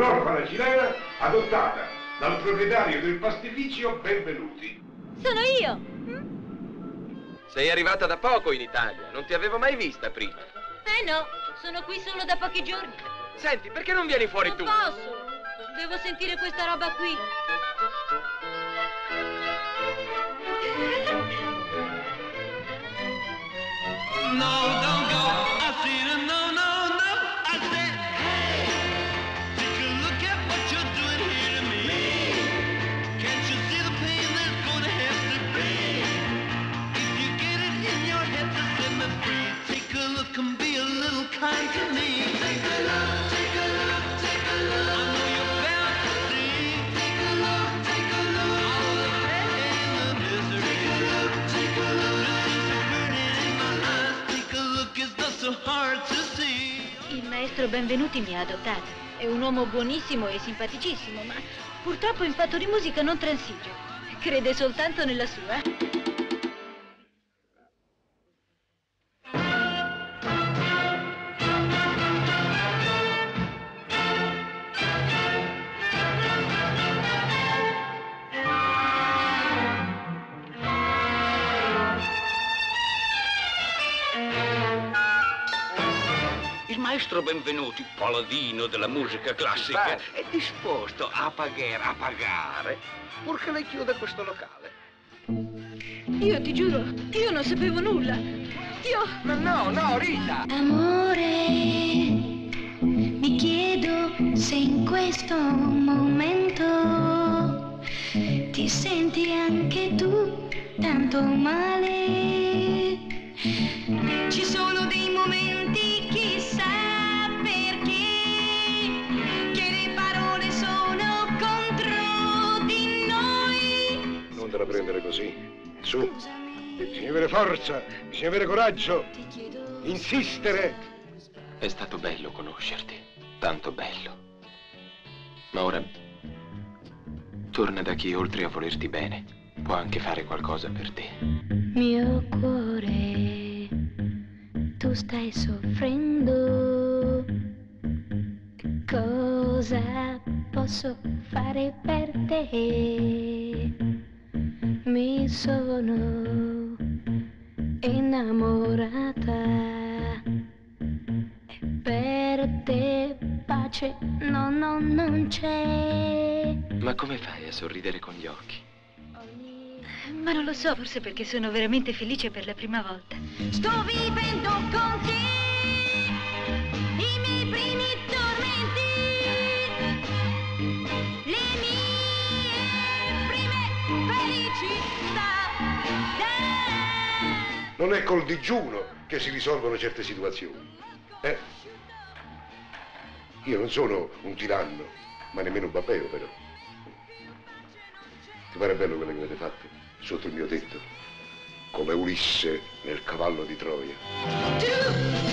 un'orfana cilena adottata dal proprietario del pastificio Benvenuti. Sono io! Sei arrivata da poco in Italia, non ti avevo mai vista prima. No, sono qui solo da pochi giorni. Senti, perché non vieni fuori Non tu? posso! Devo sentire questa roba qui. No, don't go. I see the no, no, no. I said, hey, take a look at what you're doing here to me. Can't you see the pain that's gonna have to be? If you get it in your head to set me free, take a look and be a little kind to me. Take a look, take a look, take a look. I know you're bound to see. Take a look, take a look. All the pain, the misery. Take a look, take a look. Il maestro Benvenuti mi ha adottata. È un uomo buonissimo e simpaticissimo, ma purtroppo in fatto di musica non transige. Crede soltanto nella sua. Il maestro Benvenuti, paladino della musica classica, è disposto a pagare, purché lei chiuda questo locale. Io ti giuro, io non sapevo nulla. No, Rita! Amore, mi chiedo se in questo momento ti senti anche tu tanto male. Ci sono dei momenti, chissà perché, che le parole sono contro di noi. Non te la prendere così. Su. Bisogna avere forza, bisogna avere coraggio. Insistere. È stato bello conoscerti, tanto bello. Ma ora torna da chi, oltre a volerti bene, può anche fare qualcosa per te. Mio cuore, tu stai soffrendo. Cosa posso fare per te? Mi sono innamorata. Per te pace non c'è. Ma come fai a sorridere con gli occhi? Ma non lo so, forse perché sono veramente felice per la prima volta. Sto vivendo con te i miei primi tormenti, le mie prime felicità. Non è col digiuno che si risolvono certe situazioni. Io non sono un tiranno, ma nemmeno un babbeo, però. Ti pare bello quello che avete fatto? Sotto il mio tetto, come Ulisse nel cavallo di Troia.